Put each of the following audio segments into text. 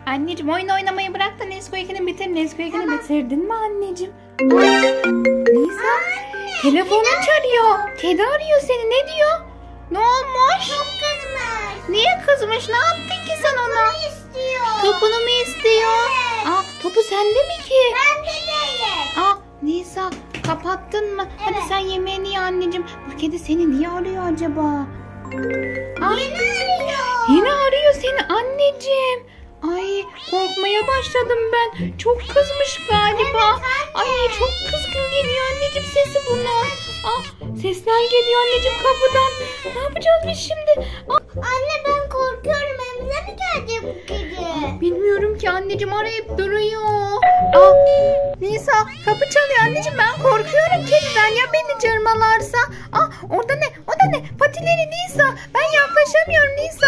Anneciğim oyun oynamayı bırak da Nesquik'ini bitir. Nesquik'ini bitirdin mi anneciğim? Nisa telefonun çalıyor. Kedi arıyor seni, ne diyor? Ne olmuş? Çok kızmış. Niye kızmış? Ne yaptın ki sen ona? Topunu istiyor. Topunu mu istiyor? Evet. Topu sende mi ki? Ben de değil. Nisa kapattın mı? Evet. Hadi sen yemeğini ye anneciğim. Bu kedi seni niye arıyor acaba? Yine arıyor. Yine arıyor seni anneciğim. Ay korkmaya başladım ben. Çok kızmış galiba. Ay çok kızgın geliyor anneciğim sesi bunun. Sesler geliyor anneciğim kapıdan. Ne yapacağız biz şimdi? Anne ben korkuyorum. Emre mi gelecek bu kedi? Bilmiyorum ki anneciğim, arayıp duruyor. Nisa kapı çalıyor anneciğim, ben korkuyorum kediden, ya beni cırmalarsa. Orada ne? O da ne? Patileri Nisa. Ben yaklaşamıyorum Nisa.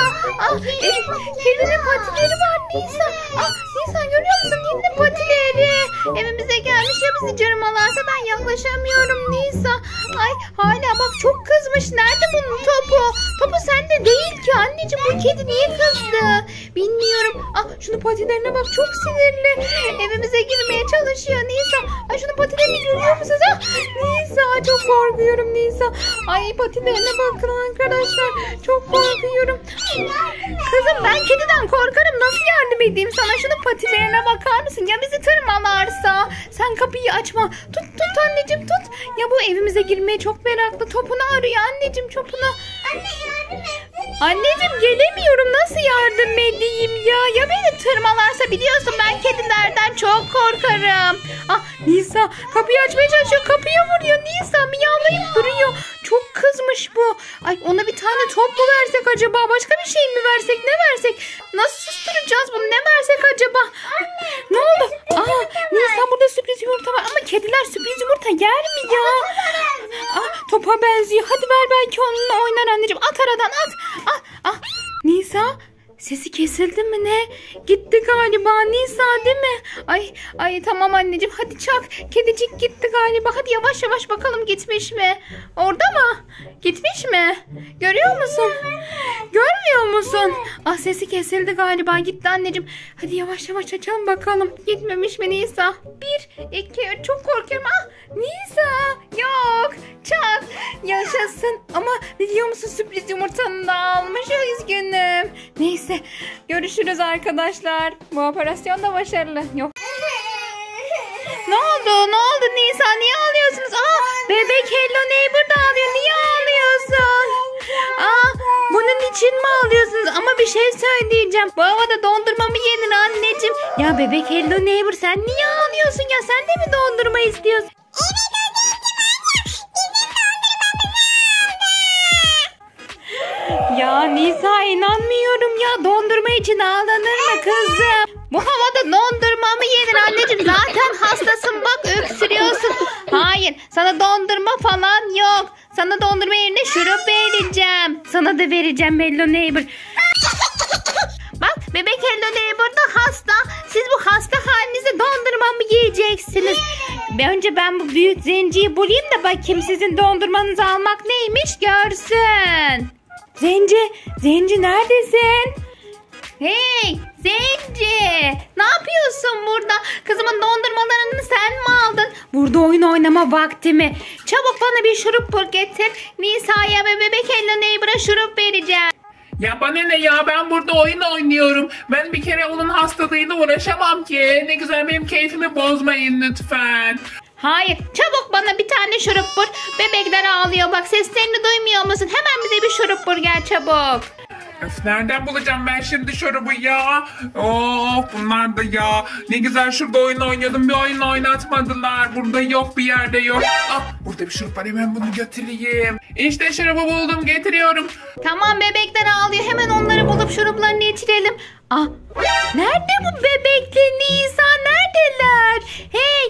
Kedinin patileri var Nisa. Nisa görüyor musun? Kedinin patileri. Evimize gelmiş, ya bizi cırmalarsa, ben yaklaşamıyorum Nisa. Ay hala bak çok kızmış. Nerede bunun topu? Topu sende değil ki anneciğim. Bu kedi niye kızdı? Bilmiyorum. Şunun patilerine bak, çok sinirli. Evimize girmeye çalışıyor Nisa. Şunun patilerini görüyor musunuz? Nisa çok korkuyorum Nisa. Ay patilerine bakın arkadaşlar. Çok korkuyorum. Kızım ben kediden korkarım. Nasıl yardım edeyim sana? Şunun patilerine bakar mısın? Ya bizi tırmalarsa? Sen kapıyı açma. Tut anneciğim tut. Ya bu evimize girmeye çok meraklı. Topunu arıyor anneciğim, topunu. Anne yardım et. Anneciğim gelemiyorum. Nasıl yardım edeyim ya? Ya beni tırmalarsa, biliyorsun ben kedilerden çok korkarım. Nisa kapıyı açmaya çalışıyor. Kapıya vuruyor Nisa. Miyavlayıp duruyor. Çok kızmış bu. Ay ona bir tane top mu versek acaba? Başka bir şey mi versek? Ne versek? Nasıl susturacağız bunu? Ne versek acaba? Ne oldu? Nisa burada sürpriz yumurta var. Ama kediler sürpriz yumurta yer mi ya? Topa benziyor. Hadi ver, belki onunla oynar anneciğim. At aradan at. Nisa sesi kesildi mi ne? Gitti galiba Nisa, değil mi? Ay tamam anneciğim, hadi çak. Kedicik gitti galiba. Hadi yavaş yavaş bakalım gitmiş mi? Orada mı? Gitmiş mi? Görüyor musun? Görmüyor musun? Sesi kesildi galiba, gitti anneciğim. Hadi yavaş yavaş açalım bakalım. Gitmemiş mi Nisa? 1, 2, 3 çok korkuyorum. Nisa yok. Çak. Yaşasın. Ama biliyor musun, sürpriz yumurtanı da almış. Üzgünüm. Neyse. Görüşürüz arkadaşlar. Bu operasyon da başarılı. Yok. Ne oldu? Ne oldu Nisa? Niye ağlıyorsunuz? Bebek Hello Neighbor da ağlıyor. Niye ağlıyorsun? Bunun için mi ağlıyorsunuz? Ama bir şey söyleyeceğim. Bu havada dondurma mı yedin anneciğim? Ya bebek Hello Neighbor, sen niye ağlıyorsun ya? Sen de mi dondurma istiyorsun? Ya Nisa inanmıyorum ya. Dondurma için ağlanır mı kızım? Bu havada dondurma mı yedin anneciğim? Zaten hastasın bak, öksürüyorsun. Hayır, sana dondurma falan yok. Sana dondurma yerine şurup vereceğim. Sana da vereceğim Hello Neighbor. Bak bebek Hello Neighbor da hasta. Siz bu hasta halinizde dondurma mı yiyeceksiniz? Önce ben bu büyük zenciyi bulayım da bakayım sizin dondurmanızı almak neymiş görsün. Zenci neredesin? Hey Zenci, ne yapıyorsun burada? Kızımın dondurmalarını sen mi aldın? Burada oyun oynama vakti mi? Çabuk bana bir şurup getir. Nisa'ya ve bebek Hello Neighbor'a şurup vereceğim. Ya bana ne ya, ben burada oyun oynuyorum. Ben bir kere onun hastalığıyla uğraşamam ki. Ne güzel, benim keyfimi bozmayın lütfen. Hayır, çabuk bana bir tane şurup bul. Bebekler ağlıyor bak, seslerini duymuyor musun? Hemen bize bir şurup bul, gel çabuk. Öf, nereden bulacağım ben şimdi şurubu ya? Bunlar da ya. Ne güzel şurada oyun oynuyordum, bir oyun oynatmadılar. Burada yok, bir yerde yok. Burada bir şurup var, hemen bunu götüreyim. İşte şurubu buldum, getiriyorum. Tamam, bebekler ağlıyor, hemen onları bulup şuruplarını içirelim. Nerede bu bebekler Nisa, neredeler? Hey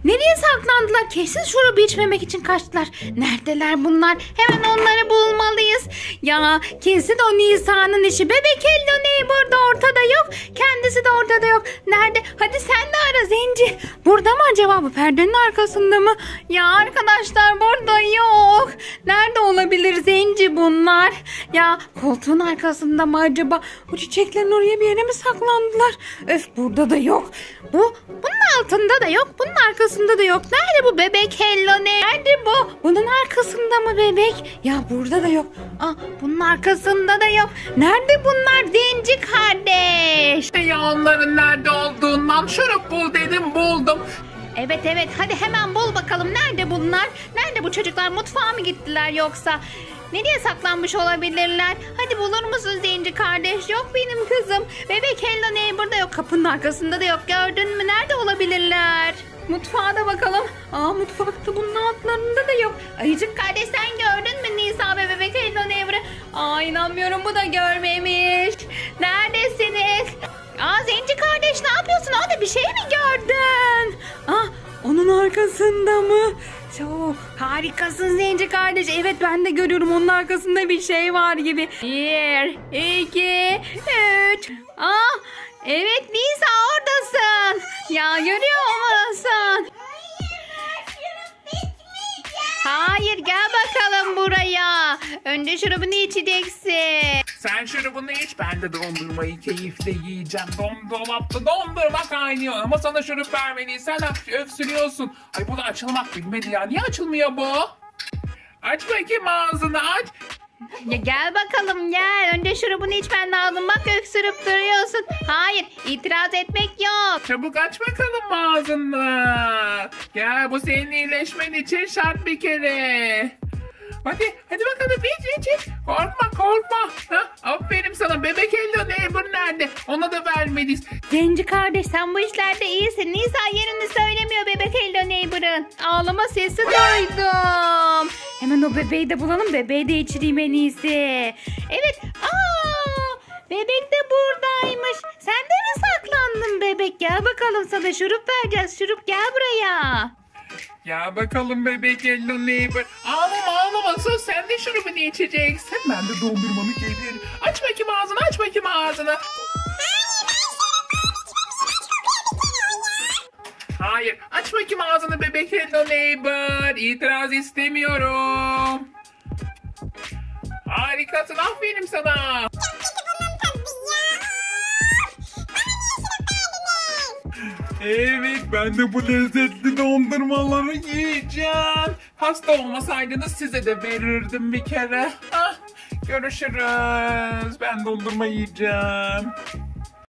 Nereye saklandılar? Kesin şurubu içmemek için kaçtılar. Neredeler bunlar? Hemen onları bulmalıyız. Ya kesin o Nisa'nın işi. Bebek Hello Neighbor da ortada yok. Kendisi de ortada yok. Nerede? Hadi sen de ara Zenci. Burada mı acaba, bu perdenin arkasında mı? Ya arkadaşlar burada yok. Nerede olabilir Zenci bunlar? Ya koltuğun arkasında mı acaba? Bu çiçeklerin oraya bir yere mi saklandılar? Öf, burada da yok. Bunun altında da yok. Bunun arkasında da yok. Nerede bu bebek Hello ne? Nerede bu? Bunun arkasında mı bebek? Ya burada da yok. Bunun arkasında da yok. Nerede bunlar Zenci kardeş? Ya onların nerede olduğundan şurup bul dedim, buldum. Evet hadi hemen bul bakalım. Nerede bunlar? Nerede bu çocuklar? Mutfağa mı gittiler yoksa? Nereye saklanmış olabilirler? Hadi bulur musun Zenci kardeş? Yok benim kızım. Bebek Hello Neighbor'da yok. Kapının arkasında da yok. Gördün mü? Nerede olabilirler? Mutfağa da bakalım. Mutfakta bunun altlarında da yok. Ayıcık kardeş sen gördün mü Nisa ve Bebek Hello Neighbor'ı? İnanmıyorum, bu da görmemiş. Neredesiniz? Zenci kardeş ne yapıyorsun? Orada bir şey mi gördün? Onun arkasında mı? Harikasın Zenci kardeş. Evet ben de görüyorum, onun arkasında bir şey var gibi. 1, 2, 3. Evet Nisa oradasın. Ya görüyor musun? Hayır gel bakalım buraya. Önce şurubunu içeceksin. Sen şurubunu iç, ben de dondurmayı keyifle yiyeceğim. Dolapta dondurma kaynıyor ama sana şurup vermeliyiz. Sen öksürüyorsun. Ay bu da açılmak bilmedi ya. Niye açılmıyor bu? Aç bakayım ağzını, aç. Ya gel bakalım gel. Önce şurubunu içmen lazım. Bak öksürüp duruyorsun. Hayır itiraz etmek yok. Çabuk aç bakalım ağzını. Gel, bu senin iyileşmen için şart bir kere. Hadi bakalım iç. Korkma. Aferin sana. Bebek Hello Neighbor nerede? Ona da vermeliyiz. Zenci kardeş sen bu işlerde iyisin. Nisa yerini söylemiyor Bebek Hello Neighbor'ın. Ağlama sesi duydum. Hemen o bebeği de bulalım. Bebeği de içireyim en iyisi. Evet. Bebek de buradaymış. Sen de mi saklandın bebek? Gel bakalım, sana şurup vereceğiz. Şurup gel buraya. Ya bakalım Bebek Hello Neighbor. Ağlama. Sus, sen de şurubunu içeceksin. Ben de dondurmanı gelirim. Aç bakayım ağzını. Hayır. Aç bakayım ağzını Bebek Hello Neighbor. İtiraz istemiyorum. Harikasın. Aferin sana. Evet, ben de bu lezzetli dondurmaları yiyeceğim. Hasta olmasaydınız size de verirdim bir kere. Görüşürüz. Ben dondurma yiyeceğim.